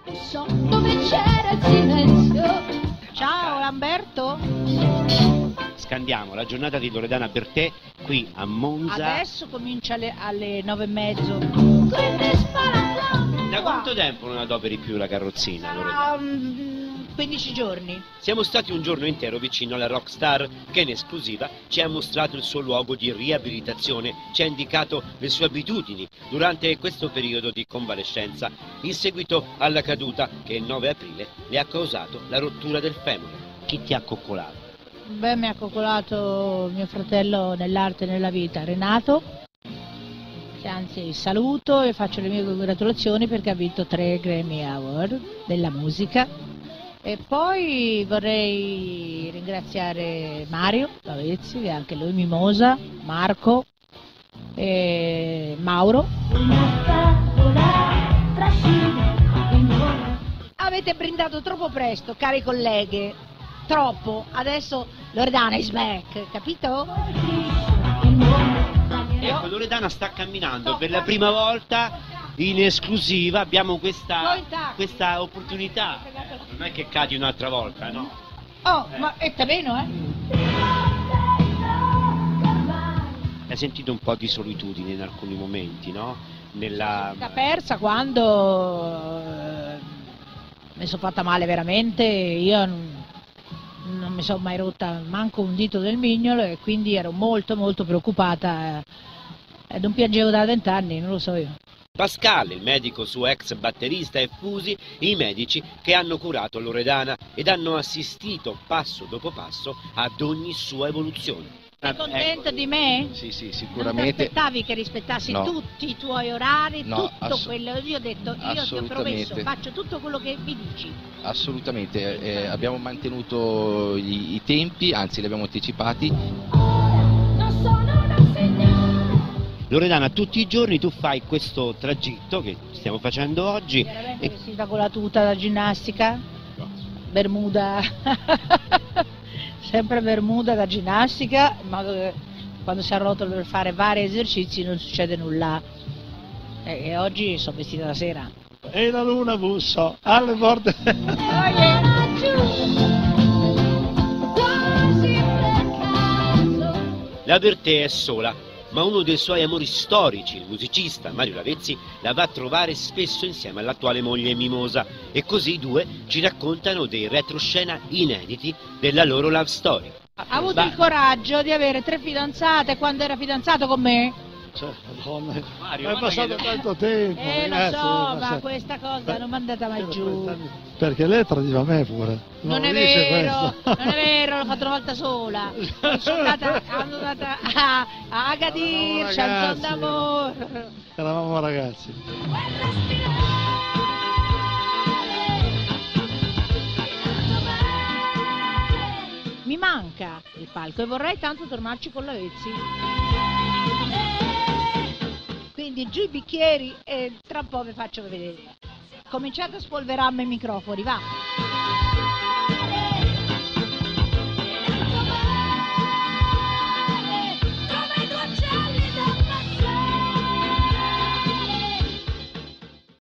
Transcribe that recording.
So dove c'era il silenzio. Ciao Lamberto. Scandiamo la giornata di Loredana Bertè qui a Monza. Adesso comincia alle 9:30. Da quanto tempo non adoperi più la carrozzina, Loredana? 15 giorni. Siamo stati un giorno intero vicino alla rockstar che in esclusiva ci ha mostrato il suo luogo di riabilitazione, ci ha indicato le sue abitudini durante questo periodo di convalescenza in seguito alla caduta che il 9 aprile le ha causato la rottura del femore. Chi ti ha coccolato? Beh, mi ha coccolato mio fratello nell'arte e nella vita, Renato, che anzi saluto e faccio le mie congratulazioni perché ha vinto 3 Grammy Award della musica. E poi vorrei ringraziare Mario Lavezzi, che anche lui mimosa, Marco e Mauro. Avete brindato troppo presto, cari colleghe, troppo. Adesso Loredana is back, capito? Ecco, Loredana sta camminando per la prima volta in esclusiva, abbiamo questa opportunità. Non è che cadi un'altra volta, no? Oh, ma è meno, Hai sentito un po' di solitudine in alcuni momenti, no? L'ho persa quando mi sono fatta male veramente, io non mi sono mai rotta manco un dito del mignolo e quindi ero molto molto preoccupata e non piangevo da 20 anni, non lo so io. Pascal, il medico suo ex batterista, e Fusi, i medici che hanno curato Loredana ed hanno assistito passo dopo passo ad ogni sua evoluzione. Sei contento di me? Sì, sì, Non ti sicuramente. aspettavi che rispettassi No. tutti i tuoi orari, No, tutto quello? Io ho detto, io ti ho promesso, assolutamente. faccio tutto quello che mi dici. Assolutamente, abbiamo mantenuto i tempi, anzi li abbiamo anticipati. Non sono una signora. Loredana, tutti i giorni tu fai questo tragitto che stiamo facendo oggi. Veramente vestita con la tuta da ginnastica, bermuda, sempre bermuda da ginnastica, in modo che quando si arrotola per fare vari esercizi non succede nulla. E oggi sono vestita da sera. E la luna bussa alle porte. La Bertè è sola, ma uno dei suoi amori storici, il musicista Mario Lavezzi, la va a trovare spesso insieme all'attuale moglie Mimosa e così i due ci raccontano dei retroscena inediti della loro love story. Ha avuto il coraggio di avere 3 fidanzate quando era fidanzato con me? Cioè, Madonna, Mario, è passato tanto tempo. Lo ragazzi, so, ma questa cosa non mi è andata mai giù. Perché lei tradiva me pure. Non è dice vero, questo. non è vero, l'ho fatto una volta sola. Sono andata a Agadir, Eravamo Chanson ragazzi. d'amore. Eravamo ragazzi. Mi manca il palco e vorrei tanto tornarci con Lavezzi. Quindi giù i bicchieri e tra un po' vi faccio vedere. Cominciate a spolverarmi i microfoni, va!